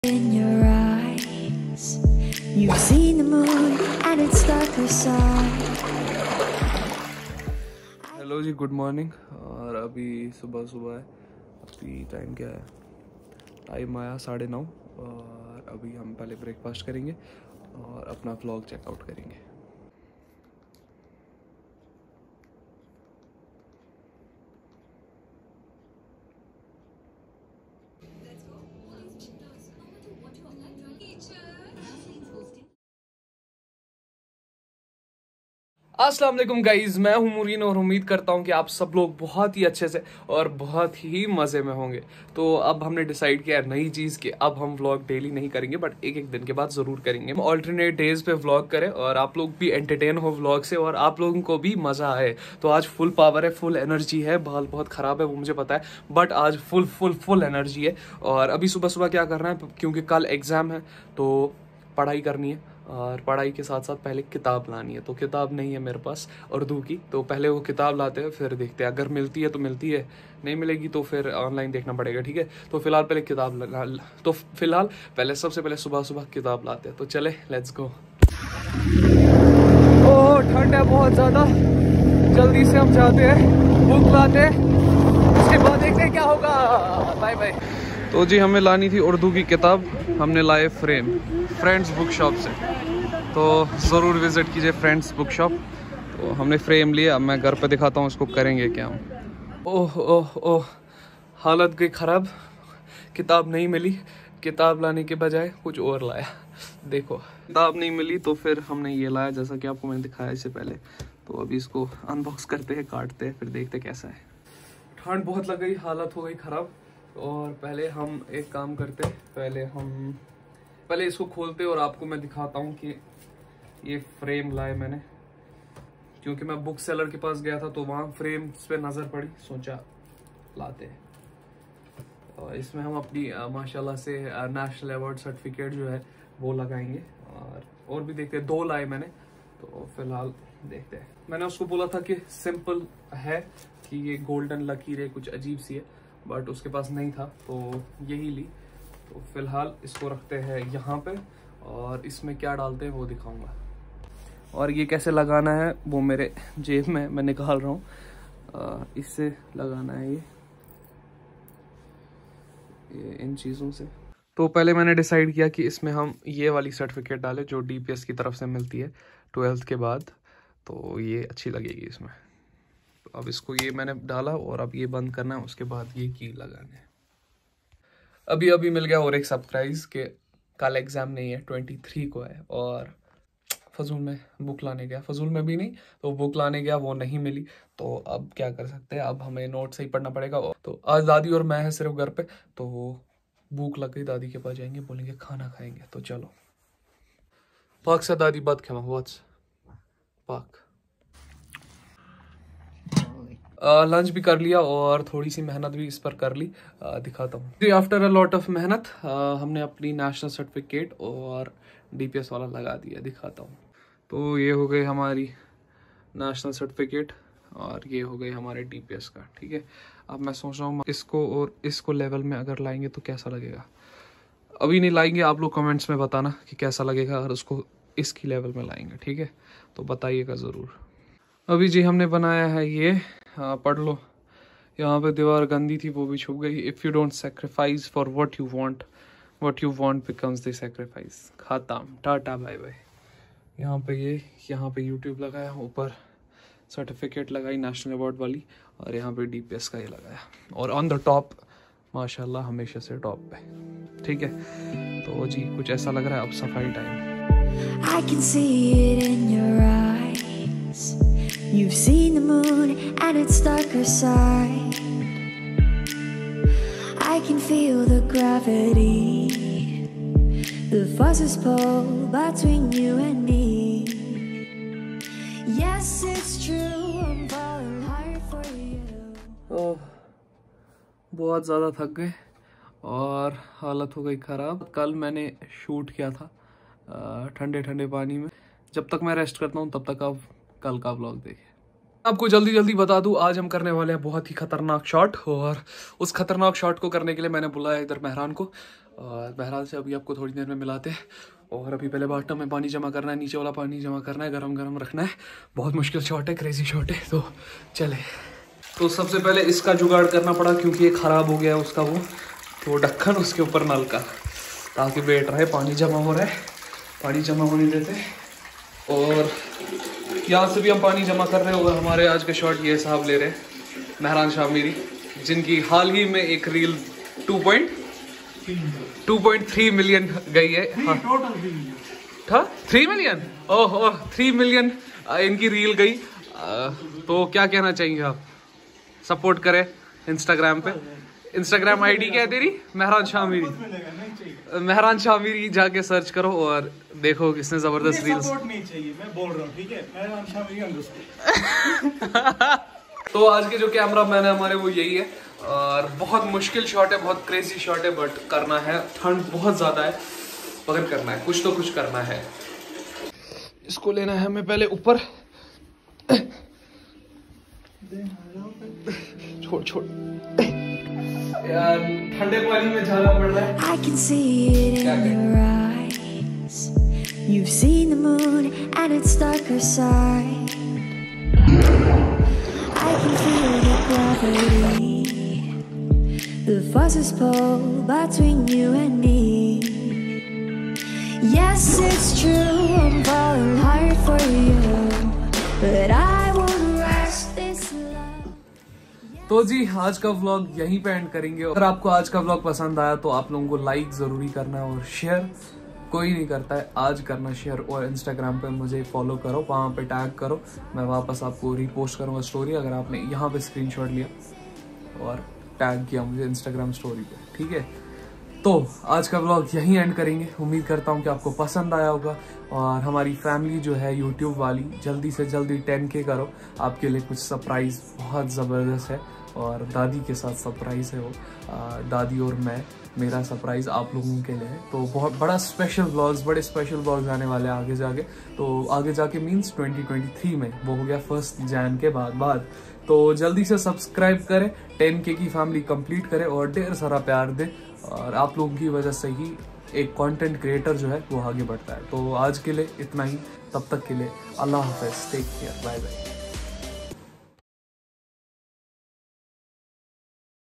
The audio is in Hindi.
In your eyes, you've seen the moon and its darker side. Hello जी, गुड मॉर्निंग। और अभी सुबह सुबह है। अभी टाइम क्या है? टाइम आया 9:30। और अभी हम पहले ब्रेकफास्ट करेंगे और अपना व्लॉग चेकआउट करेंगे। अस्सलाम वालेकुम गाइज, मैं हूं मुरीन और उम्मीद करता हूं कि आप सब लोग बहुत ही अच्छे से और बहुत ही मज़े में होंगे। तो अब हमने डिसाइड किया नई चीज़ कि अब हम व्लॉग डेली नहीं करेंगे, बट एक एक दिन के बाद ज़रूर करेंगे। हम ऑल्टरनेट डेज पे व्लॉग करें और आप लोग भी एंटरटेन हो व्लॉग से और आप लोगों को भी मज़ा आए। तो आज फुल पावर है, फुल एनर्जी है। बाल बहुत ख़राब है वो मुझे पता है, बट आज फुल फुल फुल एनर्जी है। और अभी सुबह सुबह क्या करना है, क्योंकि कल एग्ज़ाम है तो पढ़ाई करनी है और पढ़ाई के साथ साथ पहले किताब लानी है। तो किताब नहीं है मेरे पास उर्दू की, तो पहले वो किताब लाते हैं, फिर देखते हैं। अगर मिलती है तो मिलती है, नहीं मिलेगी तो फिर ऑनलाइन देखना पड़ेगा, ठीक है। तो फिलहाल पहले सबसे पहले सुबह सुबह किताब लाते हैं। तो चले, लेट्स गो। ओह, ठंड है बहुत ज़्यादा। जल्दी से हम जाते हैं, बुक लाते हैं, उसके बाद देखते हैं क्या होगा। Bye bye. तो जी, हमें लानी थी उर्दू की किताब। हमने लाए फ्रेंड्स बुक शॉप से। तो ज़रूर विज़िट कीजिए फ्रेंड्स बुक शॉप। तो हमने फ्रेम लिया, अब मैं घर पे दिखाता हूँ उसको करेंगे क्या हम। ओह ओह ओह, हालत गई ख़राब। किताब नहीं मिली, किताब लाने के बजाय कुछ और लाया। देखो, किताब नहीं मिली तो फिर हमने ये लाया, जैसा कि आपको मैंने दिखाया इससे पहले। तो अभी इसको अनबॉक्स करते हैं, काटते हैं, फिर देखते कैसा है। ठंड बहुत लग गई, हालत हो गई ख़राब। और पहले हम एक काम करते हैं, पहले इसको खोलते और आपको मैं दिखाता हूँ कि ये फ्रेम लाए मैंने। क्योंकि मैं बुक सेलर के पास गया था तो वहाँ फ्रेम्स पे नज़र पड़ी, सोचा लाते हैं। और इसमें हम अपनी माशाल्लाह से नेशनल अवार्ड सर्टिफिकेट जो है वो लगाएंगे। और भी देखते हैं, 2 लाए मैंने। तो फिलहाल देखते हैं। मैंने उसको बोला था कि सिंपल है, कि ये गोल्डन लकीर है, कुछ अजीब सी है, बट उसके पास नहीं था तो यही ली। तो फिलहाल इसको रखते हैं यहाँ पे और इसमें क्या डालते हैं वो दिखाऊंगा। और ये कैसे लगाना है वो मेरे जेब में मैं निकाल रहा हूँ। इससे लगाना है ये इन चीज़ों से। तो पहले मैंने डिसाइड किया कि इसमें हम ये वाली सर्टिफिकेट डालें जो डीपीएस की तरफ से मिलती है 12th के बाद। तो ये अच्छी लगेगी इसमें। तो अब इसको ये मैंने डाला और अब ये बंद करना है, उसके बाद ये की लगाना है। अभी मिल गया और एक सरप्राइज के कल एग्ज़ाम नहीं है, 23 को है। और फजूल में बुक लाने गया, फजूल में भी नहीं तो बुक लाने गया, वो नहीं मिली। तो अब क्या कर सकते हैं, अब हमें नोट से ही पढ़ना पड़ेगा। तो आज दादी और मैं है सिर्फ घर पे, तो भूख लग गई, दादी के पास जाएंगे, बोलेंगे खाना खाएंगे। तो चलो। पाक से दादी बात खेमा व्हाट्स पाक। लंच भी कर लिया और थोड़ी सी मेहनत भी इस पर कर ली। दिखाता हूँ। आफ्टर अ लॉट ऑफ मेहनत हमने अपनी नेशनल सर्टिफिकेट और डीपीएस वाला लगा दिया, दिखाता हूँ। तो ये हो गई हमारी नेशनल सर्टिफिकेट और ये हो गई हमारे डीपीएस का, ठीक है। अब मैं सोच रहा हूँ इसको और इसको लेवल में अगर लाएंगे तो कैसा लगेगा। अभी नहीं लाएंगे, आप लोग कमेंट्स में बताना कि कैसा लगेगा अगर उसको इसकी लेवल में लाएंगे, ठीक है। तो बताइएगा ज़रूर। अभी जी हमने बनाया है ये, पढ़ लो। यहाँ पे दीवार गंदी थी वो भी छुप गई। If you don't sacrifice for what you want becomes the sacrifice. खत्म, टाटा बाय बाय। यहाँ पे यूट्यूब लगाया, ऊपर सर्टिफिकेट लगाई नेशनल अवार्ड वाली, और यहाँ पे डीपीएस का ये लगाया। और ऑन द टॉप माशाल्लाह हमेशा से टॉप पे, ठीक है। तो जी कुछ ऐसा लग रहा है अब सफाई time. I can see it in your eyes. You've seen the moon and its darker side. I can feel the gravity, the forces pull between you and me. Yes, it's true, I'm falling hard for you. बहुत ज़्यादा थक गए और हालत हो गई ख़राब। कल मैंने शूट किया था ठंडे ठंडे पानी में। जब तक मैं रेस्ट करता हूँ तब तक आप कल का व्लॉग देखिए। आपको जल्दी जल्दी बता दूं, आज हम करने वाले हैं बहुत ही खतरनाक शॉट। और उस खतरनाक शॉट को करने के लिए मैंने बुलाया इधर मेहरान को। और बहरहाल से अभी आपको थोड़ी देर में मिलाते हैं। और अभी पहले बाथटब में पानी जमा करना है, नीचे वाला पानी जमा करना है, गरम गरम रखना है। बहुत मुश्किल शॉट है, क्रेजी शॉट है। तो चले। तो सबसे पहले इसका जुगाड़ करना पड़ा क्योंकि ये ख़राब हो गया उसका वो ढक्कन, उसके ऊपर नल का, ताकि बैठ रहे। पानी जमा हो रहा है, पानी जमा होने देते। और यहाँ से भी हम पानी जमा कर रहे हैं। और हमारे आज के शॉट ये साहब ले रहे हैं, मेहरान शामिरी, जिनकी हाल ही में एक रील 2.3 मिलियन गई है। हाँ, था 3 मिलियन। ओह 3 मिलियन इनकी रील गई। तो क्या कहना चाहेंगे आप? सपोर्ट करें इंस्टाग्राम पे। इंस्टाग्राम आईडी क्या है तेरी? मेहरान शामिरी। मेहरान शामिरी जाके सर्च करो और देखो किसने जबरदस्त रील्स। सपोर्ट नहीं चाहिए, मैं बोल रहा हूँ, ठीक है? मेहरान शामिरी अंडरस्टूड। तो आज के जो कैमरा मैन है हमारे वो यही है। और बहुत मुश्किल शॉट है, बहुत क्रेजी शॉट है, बट करना है। ठंड बहुत ज़्यादा है मगर करना है, कुछ तो कुछ करना है। इसको लेना है हमें पहले ऊपर। छोड़ छोड़ यार, ठंडे पानी में जाना पड़ रहा है। I can see it in your eyes. You've seen the moon and its darker side. I can feel the gravity. The forces pull between you and me. Yes, it's true, I'm falling hard for you, but I won't rest this love. तो जी आज का व्लॉग यहीं पे एंड करेंगे। अगर आपको आज का व्लॉग पसंद आया तो आप लोगों को लाइक जरूरी करना है और शेयर कोई नहीं करता है, आज करना शेयर। और इंस्टाग्राम पे मुझे फॉलो करो, वहाँ पे टैग करो, मैं वापस आपको रीपोस्ट करूँगा स्टोरी। अगर आपने यहाँ पे स्क्रीनशॉट लिया और टैग किया मुझे इंस्टाग्राम स्टोरी पे, ठीक है? तो आज का व्लॉग यहीं एंड करेंगे। उम्मीद करता हूँ कि आपको पसंद आया होगा। और हमारी फैमिली जो है यूट्यूब वाली, जल्दी से जल्दी 10K करो। आपके लिए कुछ सरप्राइज़ बहुत ज़बरदस्त है और दादी के साथ सरप्राइज़ है वो। दादी और मैं, मेरा सरप्राइज़ आप लोगों के लिए है। तो बहुत बड़े स्पेशल व्लॉग्स आने वाले हैं आगे जाके। तो आगे जाके मीन्स 2023 में, वो हो गया 1 जनवरी के बाद। तो जल्दी से सब्सक्राइब करें, 10K की फैमिली कंप्लीट करें और ढेर सारा प्यार दें। और आप लोगों की वजह से ही एक कंटेंट क्रिएटर जो है वो आगे बढ़ता है। तो आज के लिए इतना ही, तब तक के लिए अल्लाह हाफ़िज़, टेक केयर, बाय बाय।